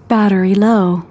Battery low.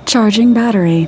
Charging battery.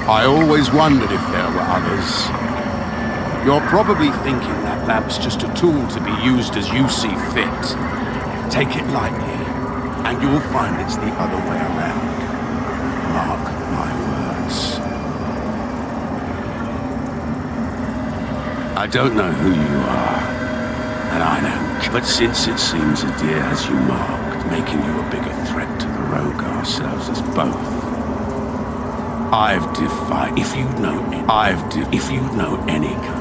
I always wondered if there were others. You're probably thinking that lamp's just a tool to be used as you see fit. Take it lightly, and you'll find it's the other way around. Mark my words. I don't know who you are, and I don't. But since it seems Adir has you marked, making you a bigger threat to the rogue ourselves as both, I've defied. If you know any kind.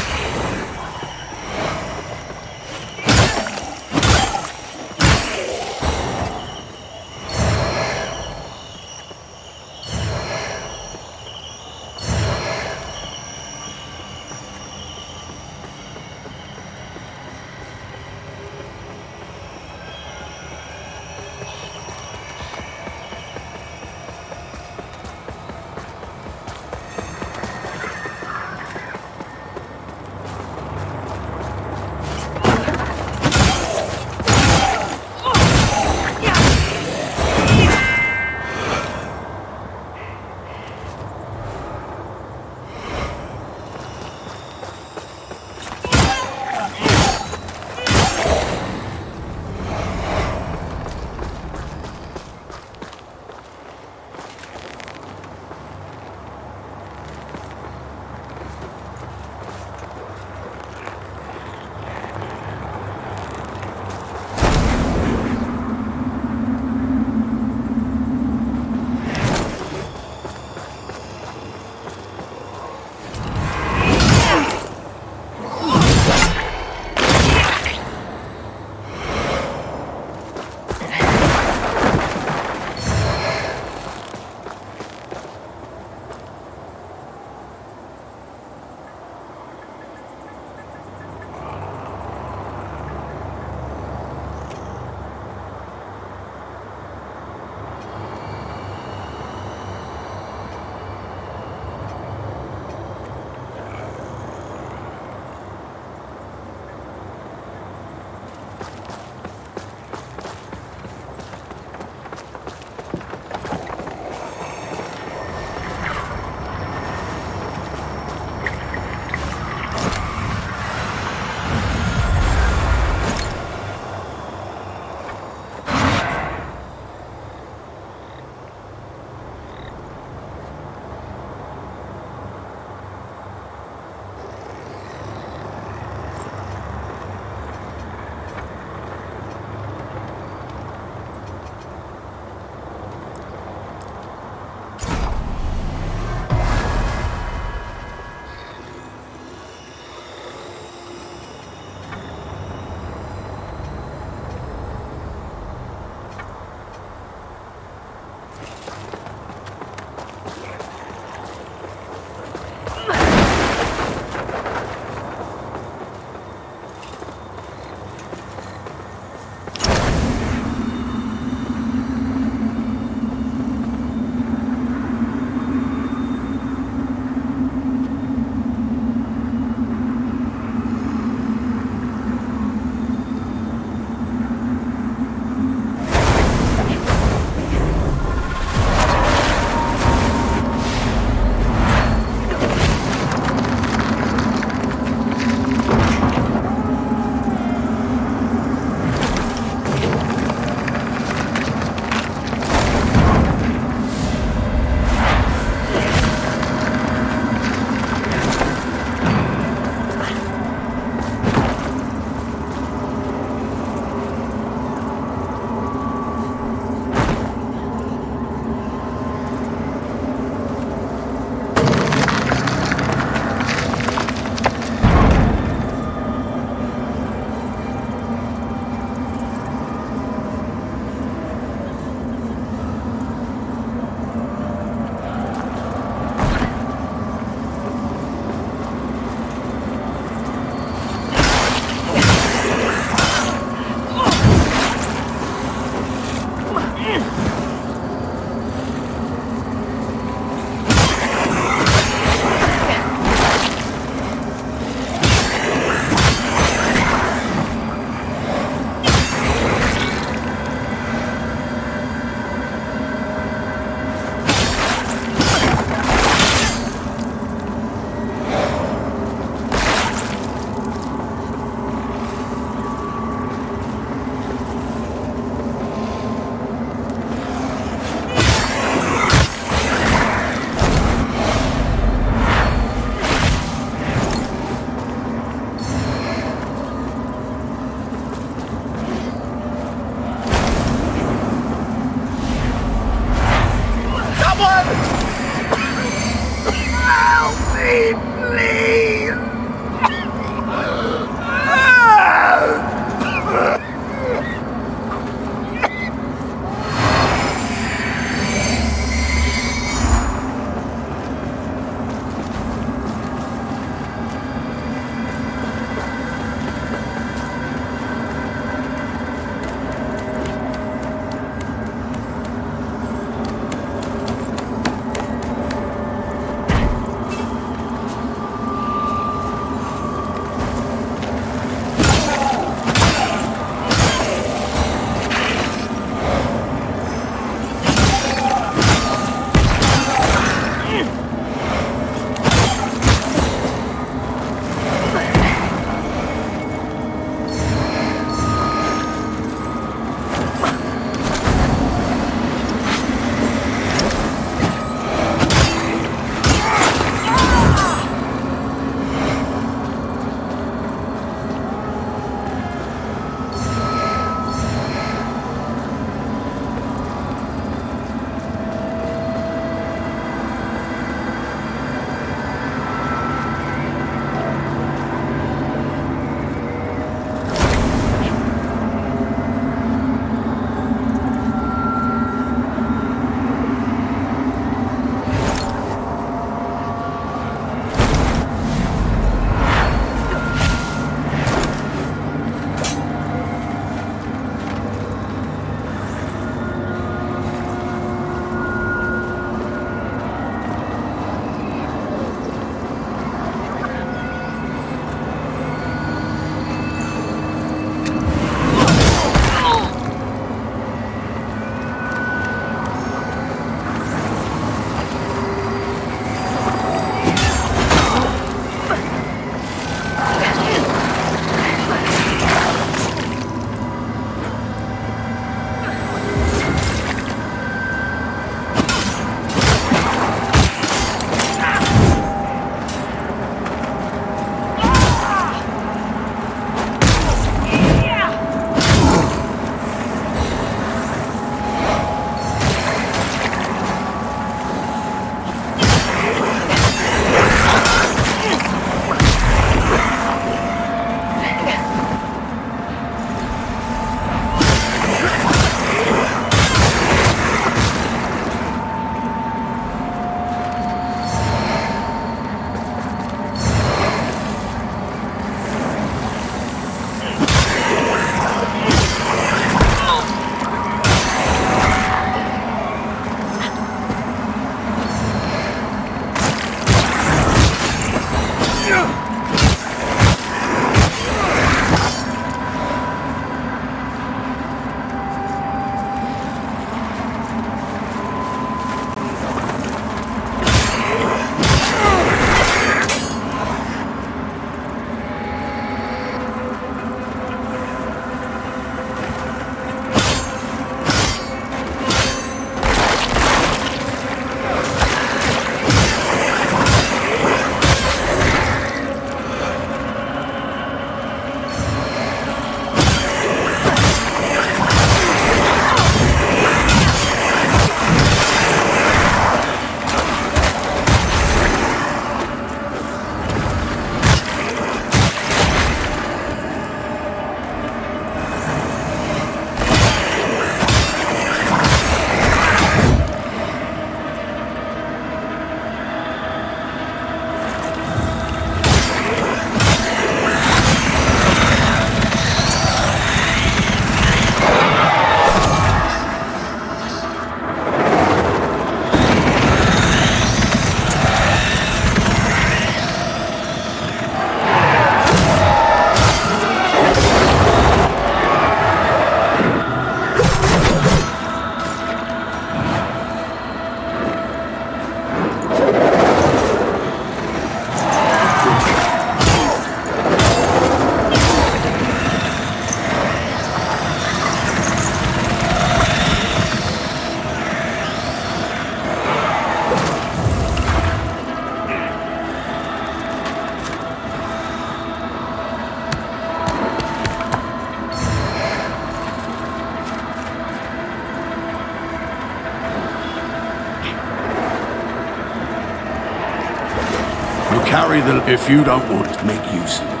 You carry the... if you don't want to make use of it.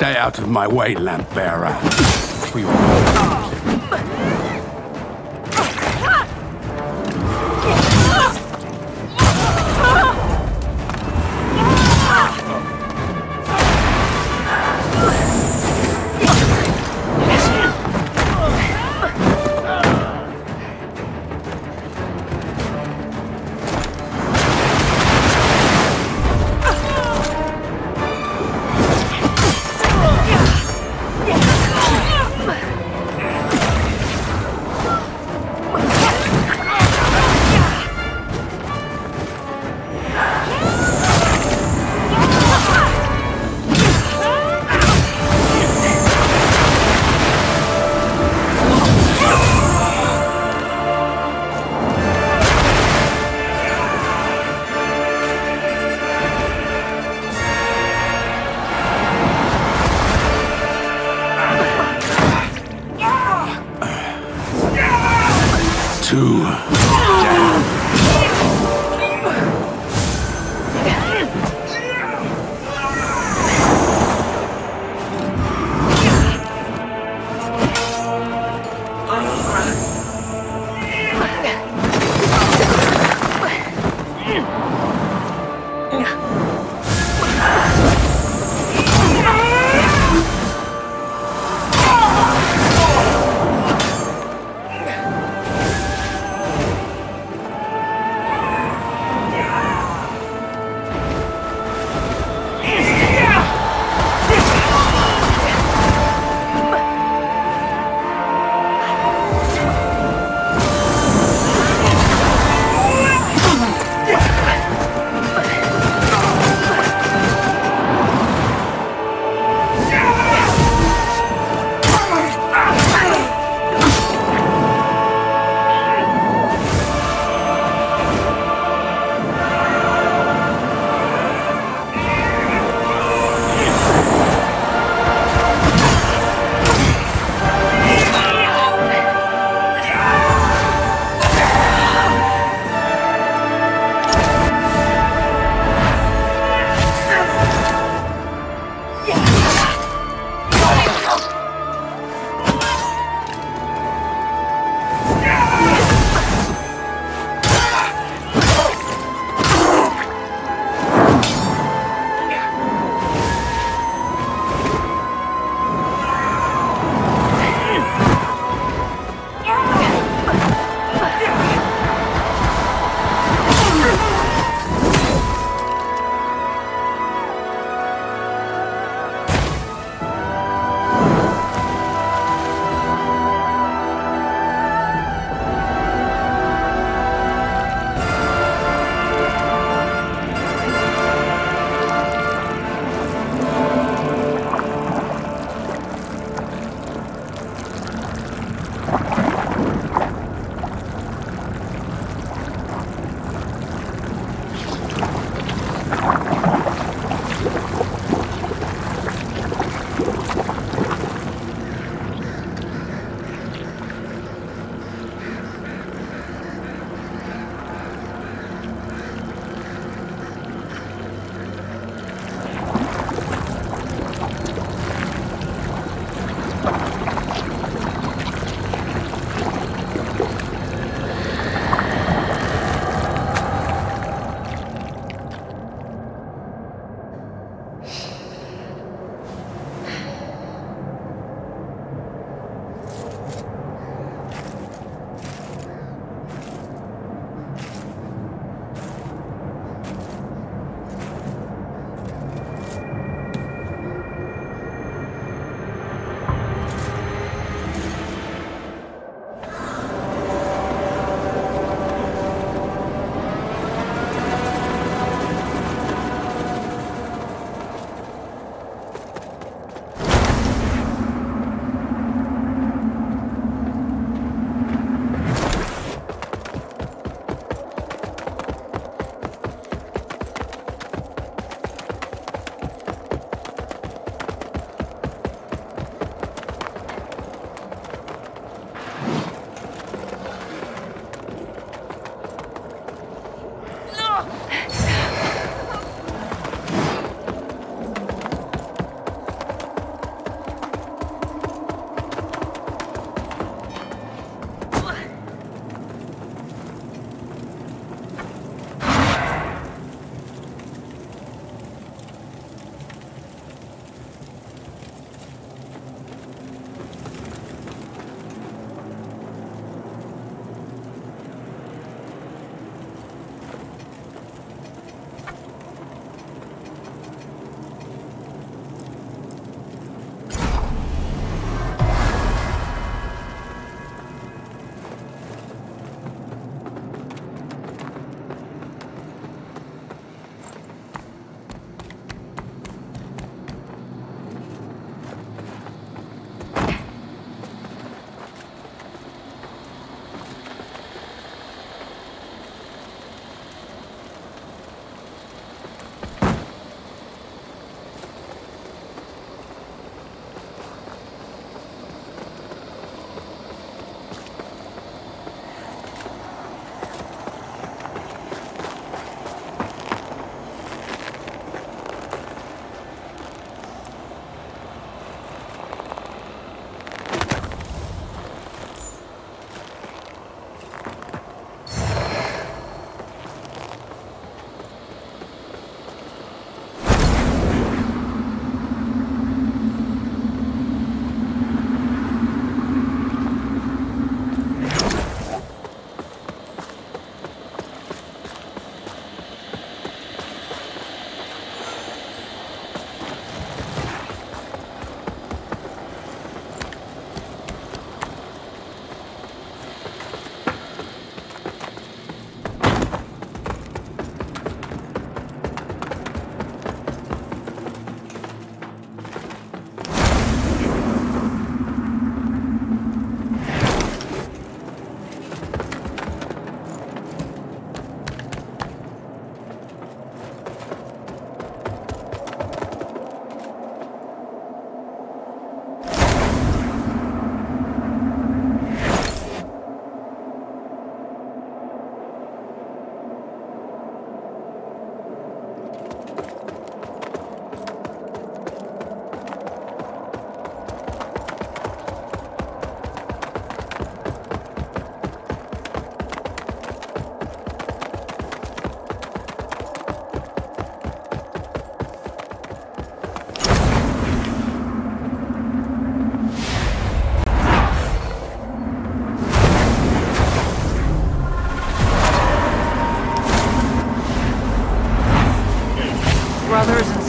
Stay out of my way, lamp bearer. For your good.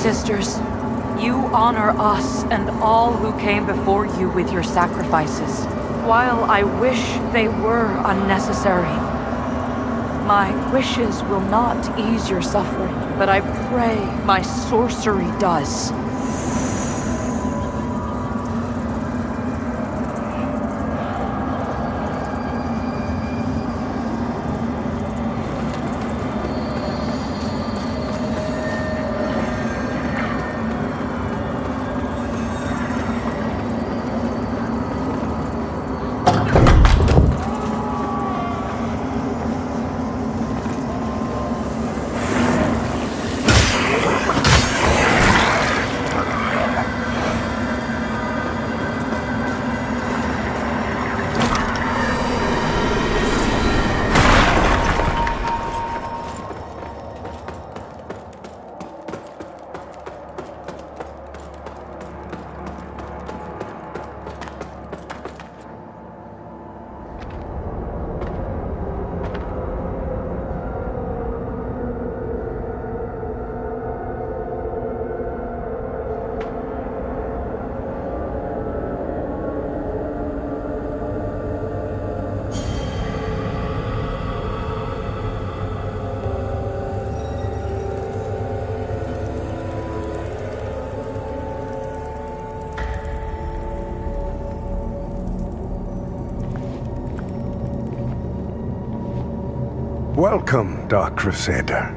sisters. You honor us and all who came before you with your sacrifices. While I wish they were unnecessary, my wishes will not ease your suffering, but I pray my sorcery does. Welcome, Dark Crusader.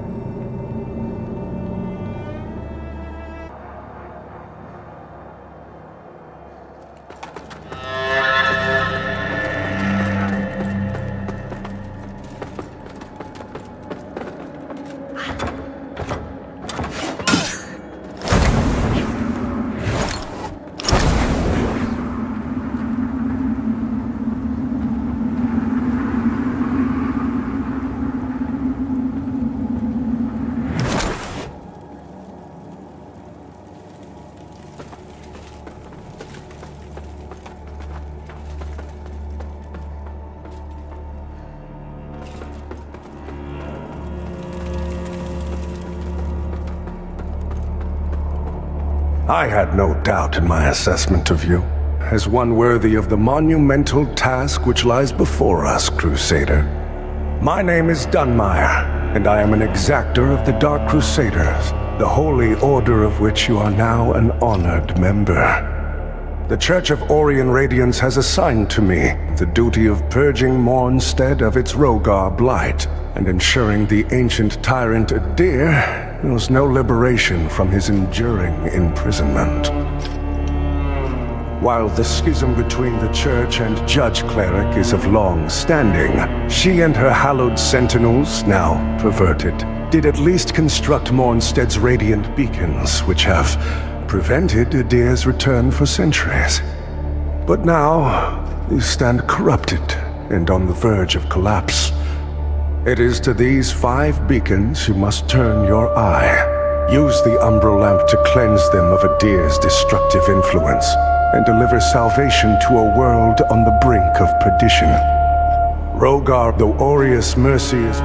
I had no doubt in my assessment of you, as one worthy of the monumental task which lies before us, Crusader. My name is Dunmire, and I am an exactor of the Dark Crusaders, the holy order of which you are now an honored member. The Church of Orien Radiance has assigned to me the duty of purging Mornstead of its Rhogar blight, and ensuring the ancient tyrant Adir knows no liberation from his enduring imprisonment. While the schism between the Church and Judge Cleric is of long standing, she and her hallowed sentinels, now perverted, did at least construct Mornstead's radiant beacons, which have prevented Adir's return for centuries. But now, these stand corrupted and on the verge of collapse. It is to these 5 beacons you must turn your eye. Use the Umbral Lamp to cleanse them of Adir's destructive influence, and deliver salvation to a world on the brink of perdition. Rhogar, though Aureus' mercy is...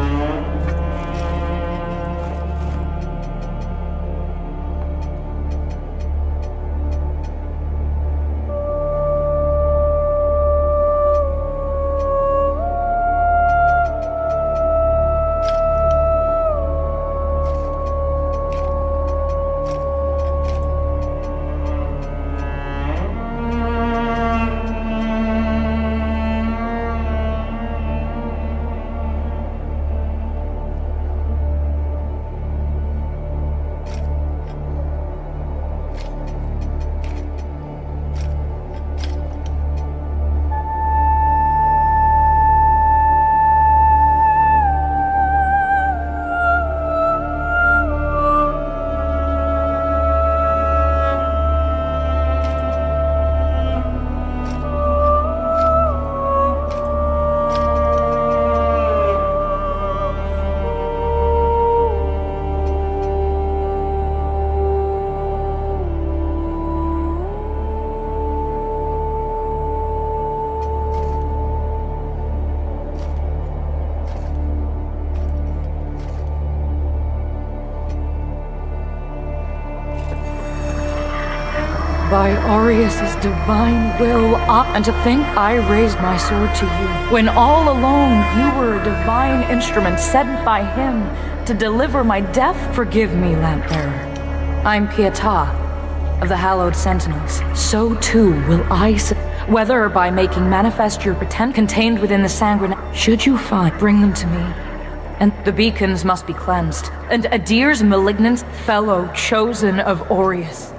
by Aureus' divine will, and to think I raised my sword to you, when all alone you were a divine instrument sent by him to deliver my death. Forgive me, Lampbearer. I'm Pietà of the Hallowed Sentinels. So too will I, whether by making manifest your pretend contained within the Sangren. Should you find, bring them to me. And the beacons must be cleansed, and Adir's malignant fellow chosen of Aureus.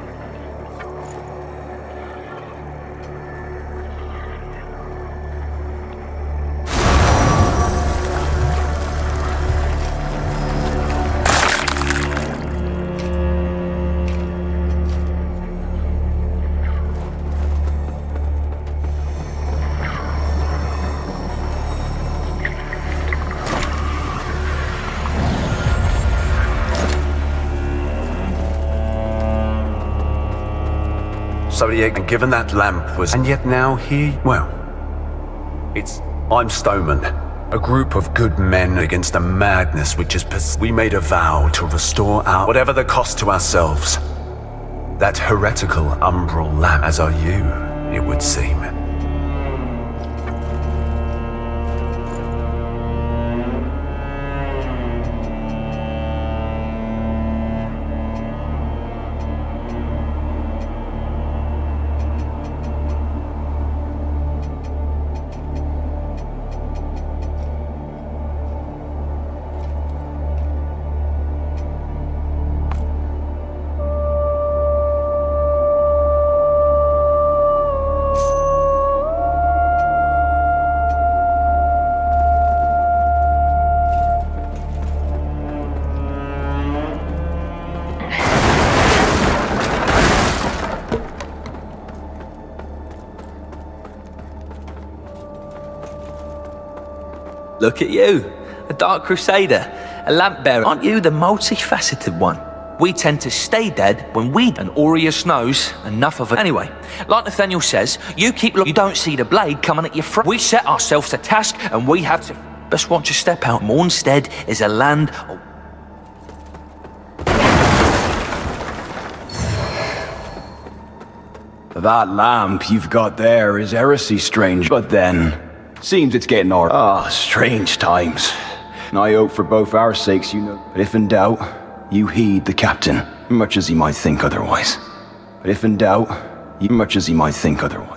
So given that lamp was... And yet now he... Well... I'm Stoneman. A group of good men against a madness which is... We made a vow to restore our... Whatever the cost to ourselves. That heretical umbral lamp, as are you, it would seem. Look at you, a Dark Crusader, a lamp bearer. Aren't you the multifaceted one? We tend to stay dead when we... And Aureus knows enough of it. Anyway, like Nathaniel says, you keep looking, you don't see the blade coming at your front. We set ourselves to task and we have to... Best watch your step out. Mornstead is a land... That lamp you've got there is heresy strange, but then... Seems it's getting all... Ah, strange times. And I hope for both our sakes, you know. But if in doubt, you heed the captain, much as he might think otherwise. But if in doubt, much as he might think otherwise.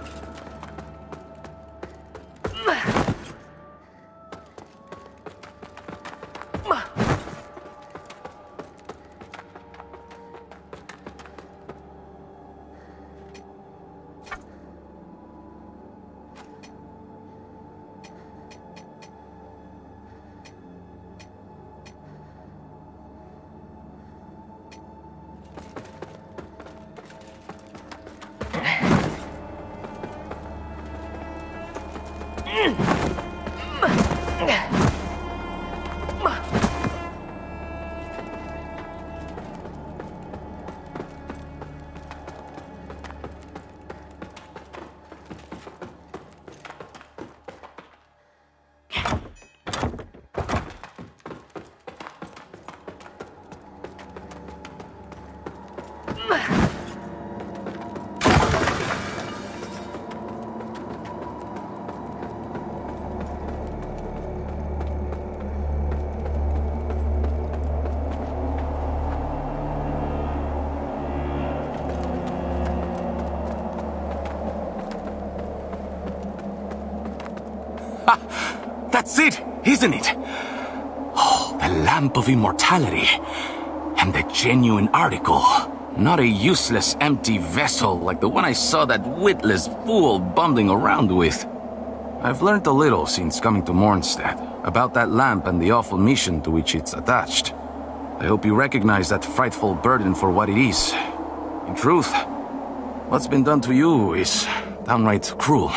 That's it, isn't it? Oh, the Lamp of Immortality. And the genuine article. Not a useless, empty vessel like the one I saw that witless fool bumbling around with. I've learned a little since coming to Mornstead about that lamp and the awful mission to which it's attached. I hope you recognize that frightful burden for what it is. In truth, what's been done to you is downright cruel.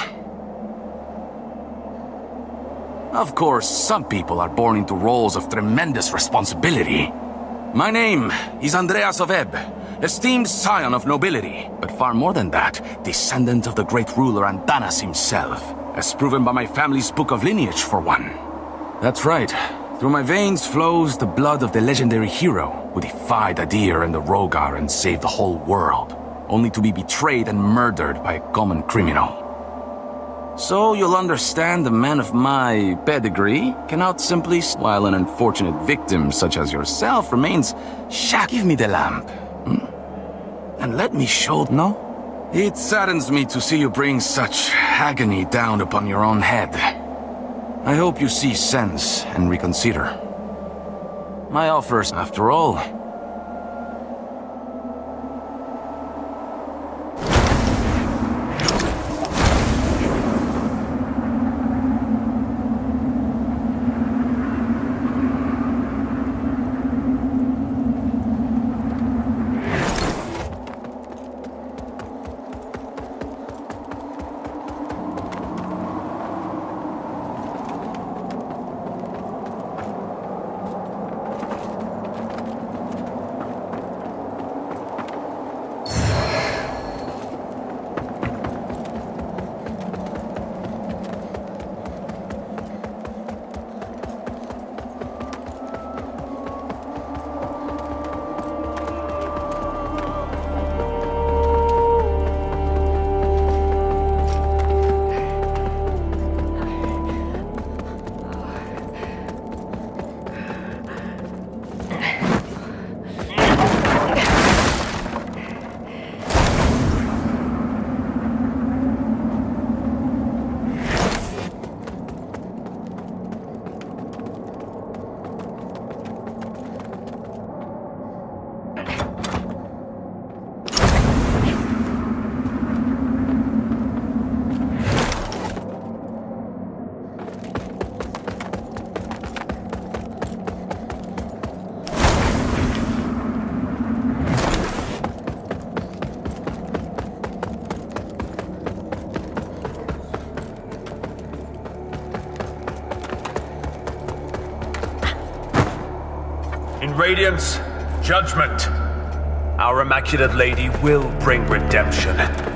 Of course, some people are born into roles of tremendous responsibility. My name is Andreas of Ebb, esteemed scion of nobility, but far more than that, descendant of the great ruler Antanas himself, as proven by my family's book of lineage, for one. That's right. Through my veins flows the blood of the legendary hero who defied Adir and the Rogar and saved the whole world. only to be betrayed and murdered by a common criminal. So you'll understand a man of my pedigree cannot simply, while an unfortunate victim such as yourself remains Give me the lamp. And let me show... No? It saddens me to see you bring such agony down upon your own head. I hope you see sense and reconsider. My offers, after all... In Radiance, judgment. Our Immaculate Lady will bring redemption.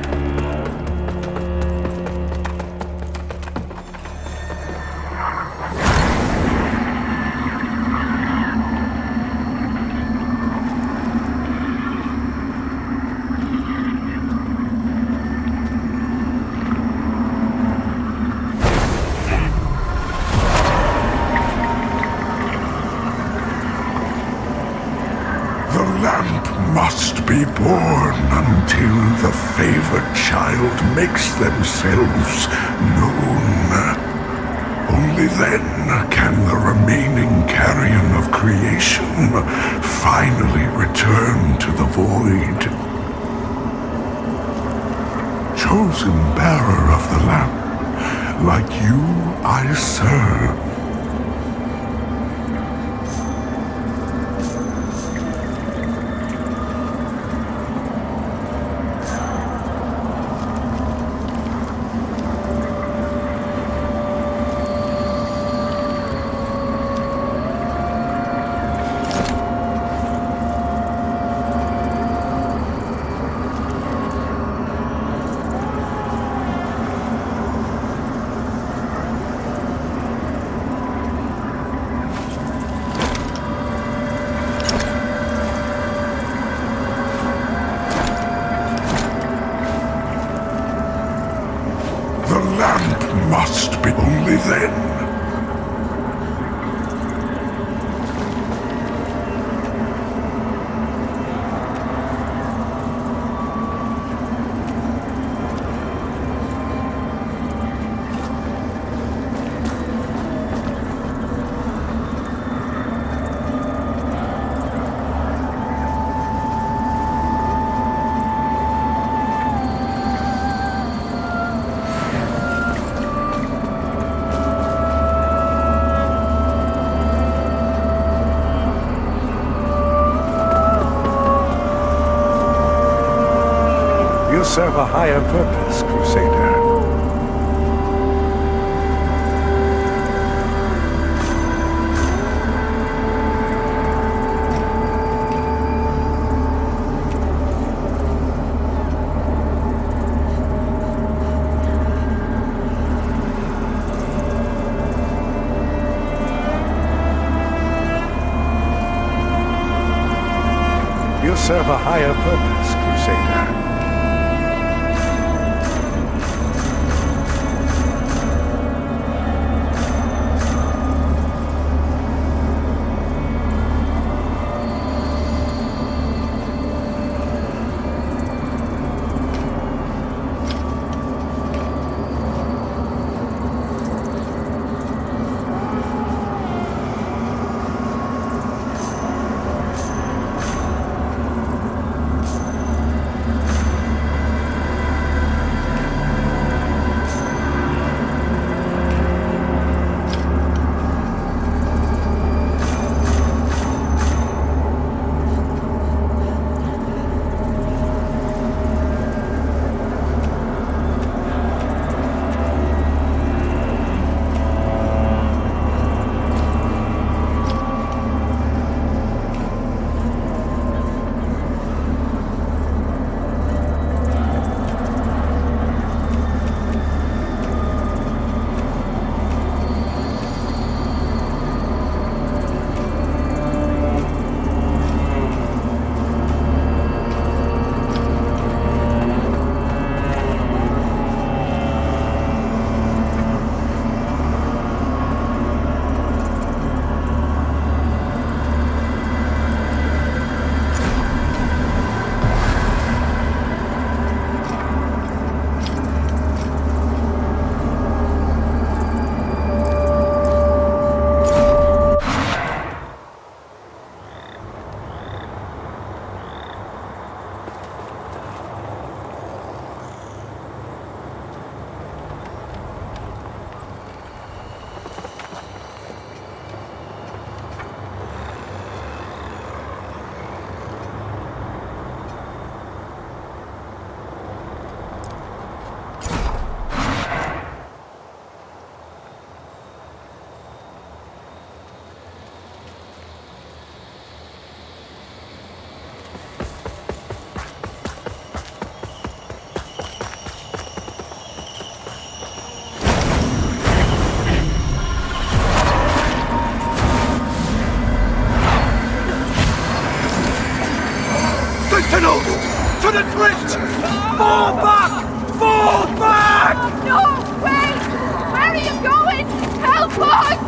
Must be born until the favored child makes themselves known. Only then can the remaining carrion of creation finally return to the void. Chosen bearer of the lamp, like you I serve. Must be only then. You serve a higher purpose, Crusader. You serve a higher purpose, Crusader. the crypt! Fall back! Fall back! No, wait! Where are you going? Help us!